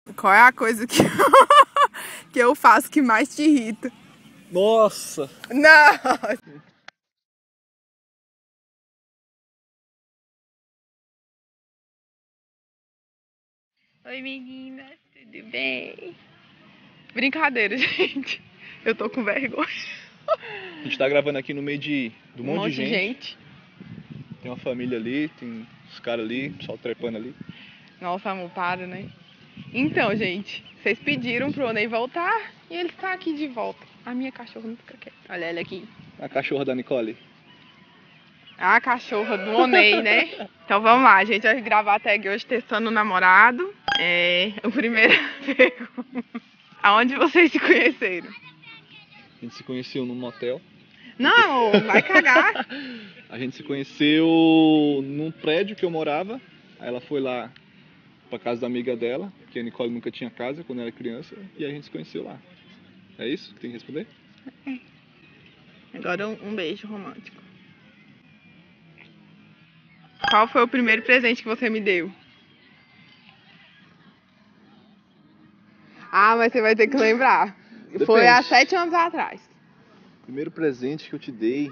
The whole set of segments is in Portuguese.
Qual é a coisa que, que eu faço que mais te irrita? Nossa! Não! Oi, meninas, tudo bem? Brincadeira, gente. Eu tô com vergonha. A gente tá gravando aqui no meio de um monte de gente. Tem uma família ali, tem os caras ali, o pessoal trepando ali. Nossa, amor, para, né? Então, gente, vocês pediram pro Onei voltar e ele tá aqui de volta. A minha cachorra não fica quieta. Olha ela aqui. A cachorra da Nicole. A cachorra do Onei, né? Então vamos lá, a gente vai gravar a tag hoje testando o namorado. O primeiro pergunta. Aonde vocês se conheceram? A gente se conheceu num motel. Não, vai cagar. A gente se conheceu num prédio que eu morava. Aí ela foi lá pra casa da amiga dela, porque a Nicole nunca tinha casa quando era criança. E a gente se conheceu lá. É isso que tem que responder? Agora um beijo romântico. Qual foi o primeiro presente que você me deu? Ah, mas você vai ter que lembrar. Depende. Foi há 7 anos atrás. Primeiro presente que eu te dei.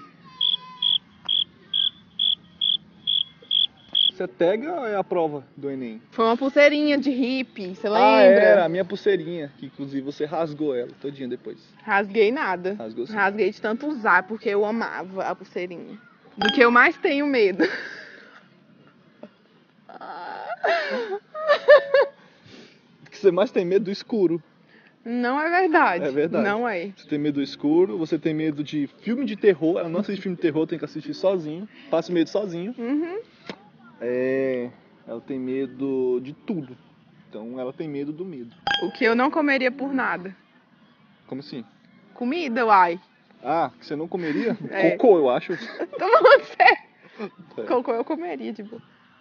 Você pega ou é a prova do Enem? Foi uma pulseirinha de hippie, você Ah, lembra? era a minha pulseirinha, que inclusive você rasgou ela todinha depois. Rasguei nada. Rasgou sim. Rasguei de tanto usar, porque eu amava a pulseirinha. Do que eu mais tenho medo. O que você mais tem medo do escuro. Não é verdade. É verdade. Não é. Você tem medo do escuro, você tem medo de filme de terror. Ela não assiste filme de terror, tem que assistir sozinho. Passa medo sozinho. Uhum. Ela tem medo de tudo. Então ela tem medo do medo. O que eu não comeria por nada. Como assim? Comida, uai. Ah, que você não comeria? É. Cocô, eu acho. Tô falando sério. É. Cocô eu comeria, tipo.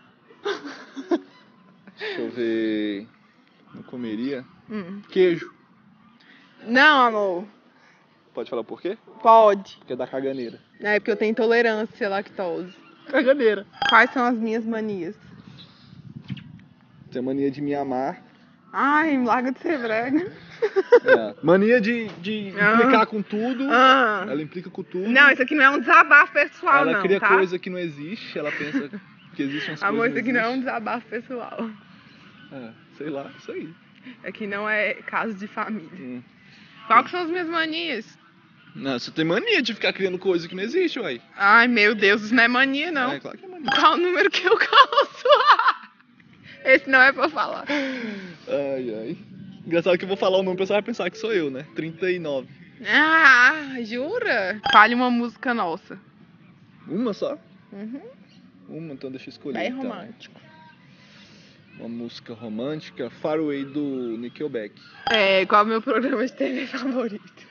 Deixa eu ver. Não comeria? Queijo. Não, amor. Pode falar por quê? Pode. Porque é da caganeira. É porque eu tenho intolerância à lactose. Caganeira. Quais são as minhas manias? Tem a mania de me amar. Ai, larga de ser brega. Mania de implicar com tudo. Ela implica com tudo. Não, isso aqui não é um desabafo pessoal, ela não, cria tá? coisa que não existe. Ela pensa que existem umas Amor, coisas. isso aqui não é um desabafo pessoal. Sei lá, isso aí. Aqui não é caso de família. Qual que são as minhas manias? Não, você tem mania de ficar criando coisa que não existe, uai. Ai, meu Deus, isso não é mania, não. É, claro que é mania. Qual o número que eu calço? Esse não é pra falar. Ai. Engraçado que eu vou falar o nome, o pessoal vai pensar que sou eu, né? 39. Ah, jura? Fale uma música nossa. Uma só? Uhum. Uma, então deixa eu escolher. Bem então. romântico. Uma música romântica, Far Away do Nickelback. Qual é o meu programa de TV favorito?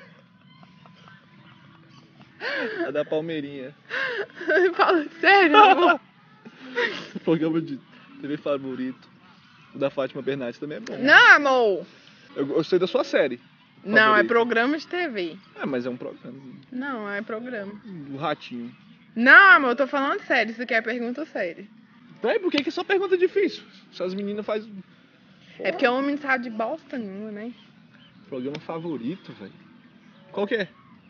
A da Palmeirinha. Fala sério, amor. Programa de TV favorito. O da Fátima Bernardes também é bom. Não, amor. Eu gostei da sua série. Não, é favorita. programa de TV. Mas é um programa. Não, é programa. O Ratinho. Não, amor, eu tô falando sério. Isso aqui é pergunta séria. Por que só pergunta difícil? Se as meninas fazem... É porque o homem não sabe de bosta nenhuma, né? Programa favorito, velho. Qual que é?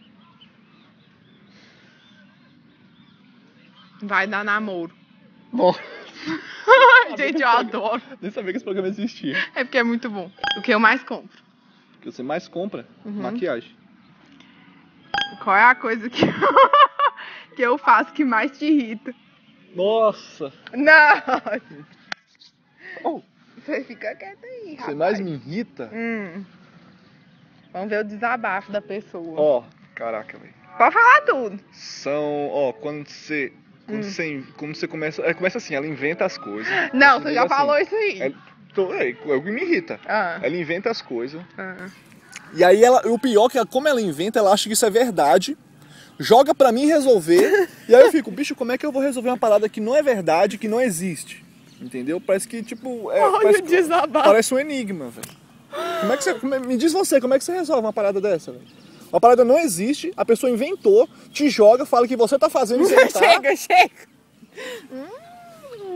Vai dar namoro. Bom. Gente, eu adoro. Nem sabia que esse programa existia. É porque é muito bom. O que eu mais compro? O que você mais compra? Maquiagem. Qual é a coisa que, que eu faço que mais te irrita? Nossa! Não! Oh, Você fica quieto aí, rapaz. você mais me irrita? Vamos ver o desabafo da pessoa. Ó, caraca, velho. Pode falar tudo. São, quando você começa... começa assim, ela inventa as coisas. Não, assim, você já assim, falou isso aí. É o que me irrita. Ah. Ela inventa as coisas. Ah. E aí, o pior é que como ela inventa, ela acha que isso é verdade. Joga pra mim resolver. E aí eu fico, bicho, como é que eu vou resolver uma parada que não é verdade, que não existe? Entendeu? Parece que, tipo... Olha o desabafo. Parece um enigma, velho. Como é que você... me diz você, como é que você resolve uma parada dessa, velho? Uma parada não existe, a pessoa inventou, te joga, fala que você tá fazendo e você não tá. Chega.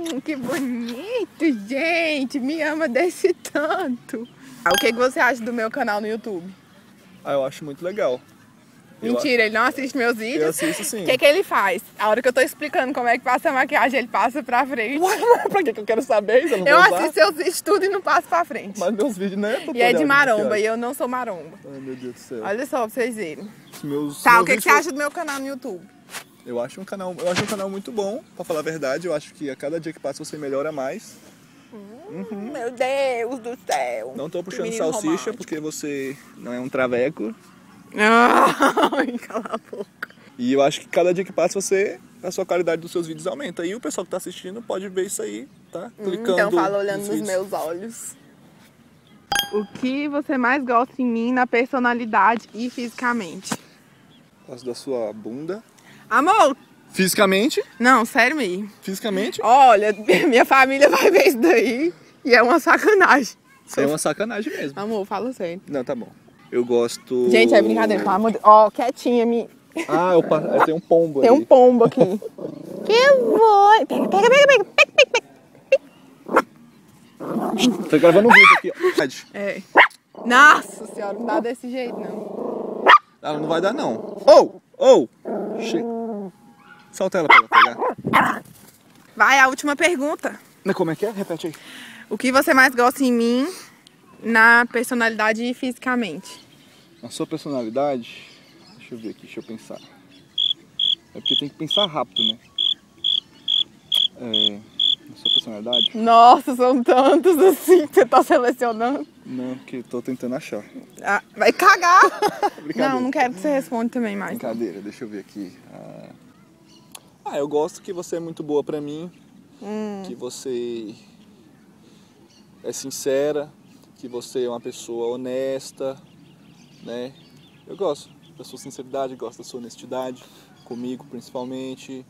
Que bonito, gente. Me ama desse tanto. O que você acha do meu canal no YouTube? Ah, eu acho muito legal. Mentira, ele não assiste meus vídeos? Eu assisto sim. O que ele faz? A hora que eu tô explicando como é que passa a maquiagem, ele passa pra frente. Pra que eu quero saber? Eu, não eu vou usar? assisto seus vídeos tudo e não passo pra frente. Mas meus vídeos não é tutorial. E é de maromba, maquiagem. e eu não sou maromba. Ai, meu Deus do céu. Olha só pra vocês verem. Meus O que vídeos você acha do meu canal no YouTube? Eu acho um canal muito bom, pra falar a verdade. Eu acho que a cada dia que passa você melhora mais. Meu Deus do céu. Não tô puxando menino salsicha romântico. porque você não é um traveco. Ai, cala a boca. E eu acho que cada dia que passa a sua qualidade dos seus vídeos aumenta. E o pessoal que tá assistindo pode ver isso aí, tá? Clicando. Então fala olhando nos vídeos. meus olhos. O que você mais gosta em mim na personalidade e fisicamente? Gosto da sua bunda. Amor! Fisicamente? Não, sério mesmo. Fisicamente? Olha, minha família vai ver isso daí e é uma sacanagem. É uma sacanagem mesmo. Amor, fala sério. Não, tá bom. Eu gosto... Gente, é brincadeira, pelo amor de Deus. Ó, quietinha, me... Ah, tem um pombo Tem ali. um pombo aqui. Que foi? Pega. Tô gravando um vídeo aqui, ó. É. Nossa senhora, não dá desse jeito, não. Ah, não vai dar, não. Solta ela pra ela pegar. Vai, a última pergunta. Como é que é? Repete aí. O que você mais gosta em mim na personalidade e fisicamente? A sua personalidade... Deixa eu ver aqui, deixa eu pensar. É porque tem que pensar rápido, né? A sua personalidade? Nossa, são tantos assim que você tá selecionando. Não, porque tô tentando achar. Ah, vai cagar. Brincadeira. Não quero que você responda também mais. Brincadeira, deixa eu ver aqui. Eu gosto que você é muito boa pra mim. Que você é sincera. Que você é uma pessoa honesta, né? Eu gosto da sua sinceridade, gosto da sua honestidade. Comigo, principalmente.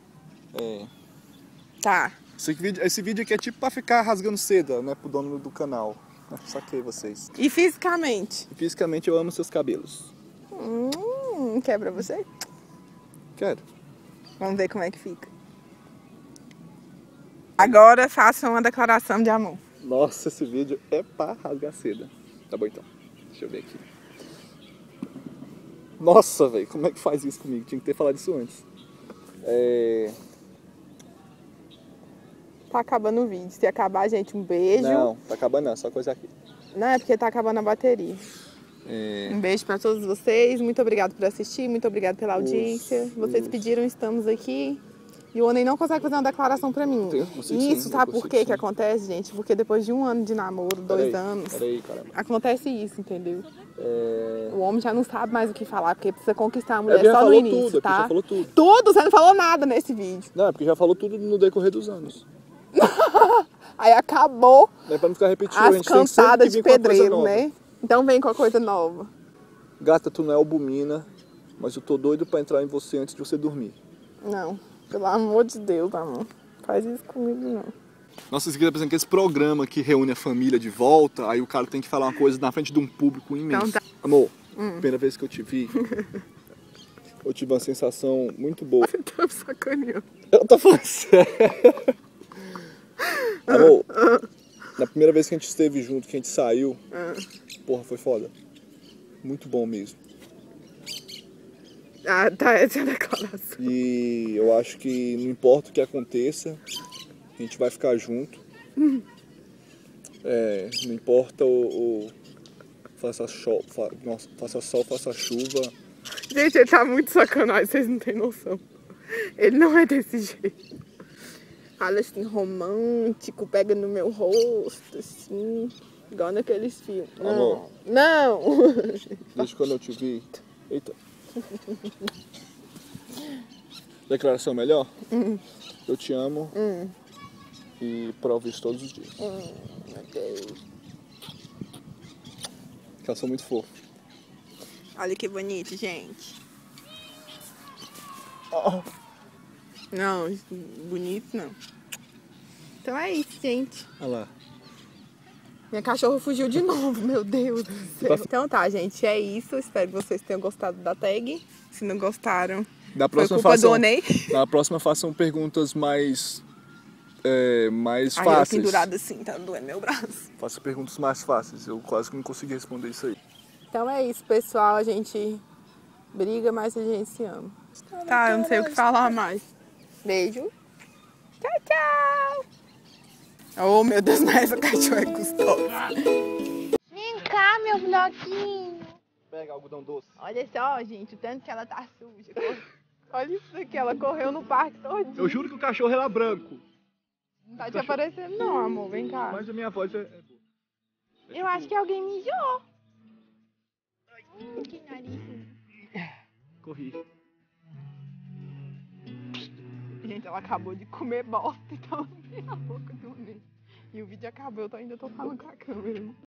Tá. Esse vídeo aqui é tipo pra ficar rasgando seda, né? Pro dono do canal. Saquei vocês. E fisicamente? Fisicamente eu amo seus cabelos. Quer pra você? Quero. Vamos ver como é que fica. Agora faça uma declaração de amor. Nossa, esse vídeo é pra rasgar seda. Tá bom então. Deixa eu ver aqui. Nossa, velho, como é que faz isso comigo? Tinha que ter falado isso antes. Tá acabando o vídeo. Se acabar, gente, um beijo. Não, tá acabando não, só coisa aqui. Não, é porque tá acabando a bateria. Um beijo pra todos vocês. Muito obrigado por assistir. Muito obrigado pela audiência. Vocês pediram, estamos aqui. E o Oney não consegue fazer uma declaração pra mim. Isso, sabe por que acontece, gente? Porque depois de 1 ano de namoro, 2 anos, Peraí, caramba. acontece isso, entendeu? O homem já não sabe mais o que falar, porque precisa conquistar a mulher já só no falou início, tudo, tá? já falou tudo. Tudo? Você não falou nada nesse vídeo. Não, é porque já falou tudo no decorrer dos anos. Aí acabou É pra não ficar repetindo, a as gente tem sempre cansadas que de vir com uma coisa pedreiro, nova. né? Então vem com a coisa nova. Gata, tu não é albumina, mas eu tô doido pra entrar em você antes de você dormir. Não, pelo amor de Deus, amor. Faz isso comigo, não. Nossa, isso aqui tá pensando que esse programa que reúne a família de volta, aí o cara tem que falar uma coisa na frente de um público imenso. Então tá. Amor, primeira vez que eu te vi, eu tive uma sensação muito boa. Você tá me sacaneando. Eu tô falando sério. Amor, na primeira vez que a gente esteve junto, que a gente saiu, porra, foi foda. Muito bom mesmo. Ah, tá, essa é a declaração. E eu acho que não importa o que aconteça, a gente vai ficar junto. Não importa faça sol, faça chuva. Gente, ele tá muito sacanagem, vocês não têm noção. Ele não é desse jeito. Fala assim, romântico, pega no meu rosto, assim, igual naqueles filmes. Amor. Não! Desde quando eu te vi. Eita. Declaração melhor? Eu te amo. E provo isso todos os dias. Meu Deus. Que elas são muito fofas. Olha que bonito, gente. Oh. Não, bonito não. Então é isso, gente. Olha lá. Minha cachorra fugiu de novo, meu Deus do céu. Então tá, gente, é isso. Espero que vocês tenham gostado da tag. Se não gostaram, Da foi próxima culpa do Oney. Na próxima façam perguntas mais mais Aí eu fáceis. pendurada assim, tá doendo meu braço. Faça perguntas mais fáceis. Eu quase que não consegui responder isso aí. Então é isso, pessoal. A gente briga, mas a gente se ama. Tá, eu não sei o que falar mais. Beijo. Tchau, tchau. Oh, meu Deus, mas essa cachorra é gostosa. Vem cá, meu bloquinho. Pega algodão doce. Olha só, gente, o tanto que ela tá suja. Olha isso aqui, ela correu no parque todinho. Eu juro que o cachorro era branco. Não tá te aparecendo não, amor. Vem cá. Mas a minha voz é boa. Eu acho que alguém mijou. Que nariz. Corri. Gente, ela acabou de comer bosta, então ela tem a boca do neném. E o vídeo acabou, eu ainda tô falando com a câmera.